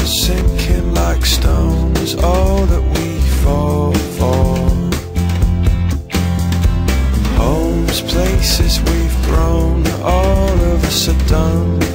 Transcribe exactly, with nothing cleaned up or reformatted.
sinking like stones, all that we fall for. Homes, places we've grown, all of us are done.